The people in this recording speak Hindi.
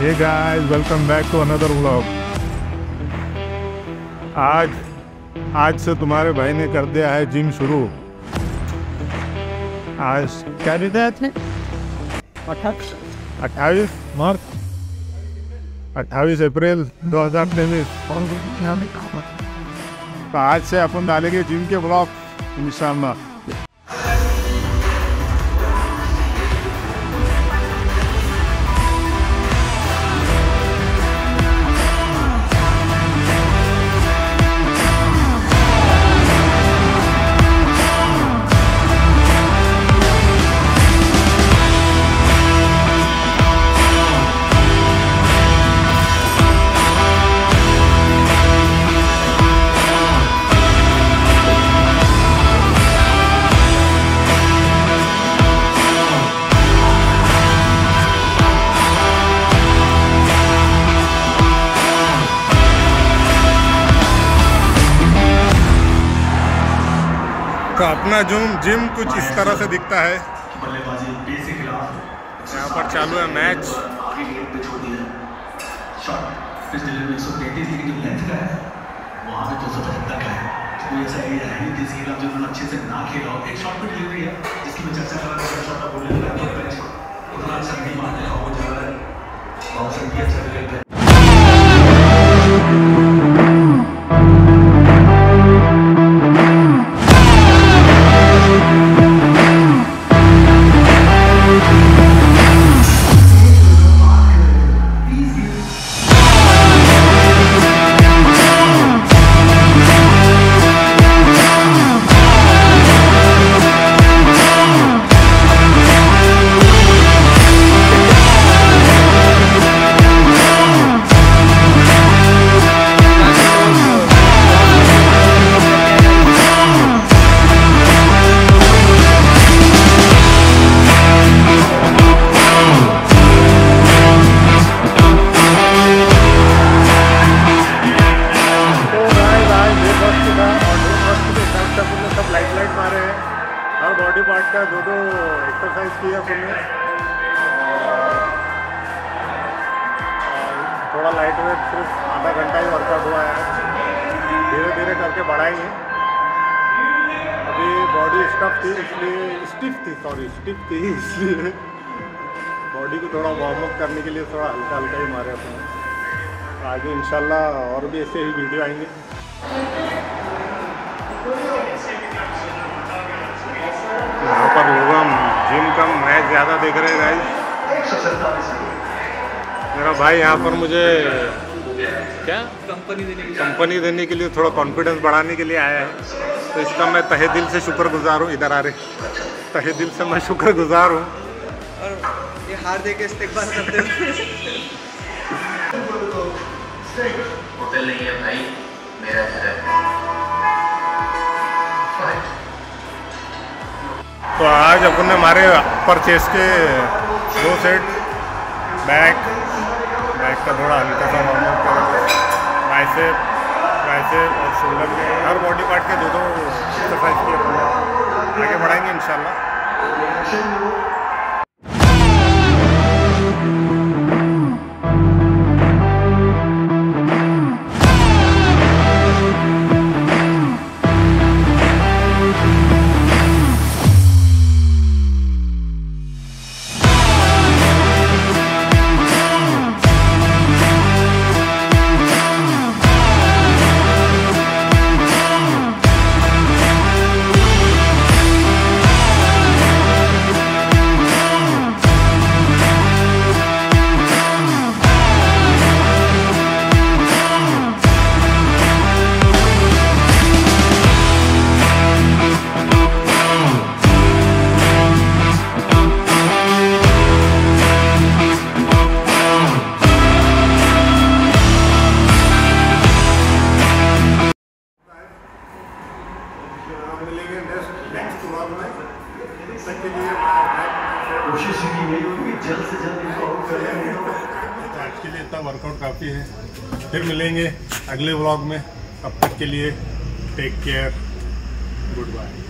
Hey guys, welcome back to another vlog. आज से तुम्हारे भाई ने कर दिया है जिम शुरू। आज क्या दिन है? 28 मार्च 28 अप्रैल 2023। तो आज से अपन डालेंगे जिम के ब्लॉग इंशाल्लाह। तो अपना जिम कुछ इस तरह से दिखता है। यहाँ पर चालू है मैच। अच्छे से ना खेला एक शॉट पे डिलीवरी है जिसकी मैं चर्चा कर रहा था। शॉट का बोलने लगा उतना अच्छा नहीं मारने का हो जा रहा है। बहुत सही अच्छा खेलते हैं। हर बॉडी पार्ट का दो एक्सरसाइज किया हमने। थोड़ा लाइट वेट सिर्फ आधा घंटा ही वर्कआउट हुआ है। धीरे धीरे करके बढ़ाएंगे। अभी बॉडी स्टिफ थी इसलिए बॉडी को थोड़ा वार्म अप करने के लिए थोड़ा हल्का हल्का ही मारे अपने। आगे इंशाल्लाह और भी ऐसे ही वीडियो आएंगे। यहाँ पर लोग जिम का मैच ज़्यादा देख रहे हैं गाइस। मेरा भाई यहाँ पर मुझे क्या कंपनी देने के लिए थोड़ा कॉन्फिडेंस बढ़ाने के लिए आया है। तो इसका मैं तहे दिल से शुक्रगुजार हूँ। इधर आ रहे तहे दिल से मैं शुक्रगुजार हूँ। और ये हार दे के इस्तेमाल करते हैं। होटल नहीं है भाई, मेरा घर है। तो आज अपन ने हमारे अपर चेस्ट के 2 सेट बैक का थोड़ा हल्का सा वार्म अप करेंगे। बाइसेप और शोल्डर के हर बॉडी पार्ट के 2 एक्सरसाइज किए अपन आगे बढ़ाएंगे इंशाल्लाह। कोशिश की नहीं होगी जल्द से जल्द इनको आउट कर देंगे। आज के लिए इतना वर्कआउट काफ़ी है। फिर मिलेंगे अगले व्लॉग में। तब तक के लिए टेक केयर, गुड बाय।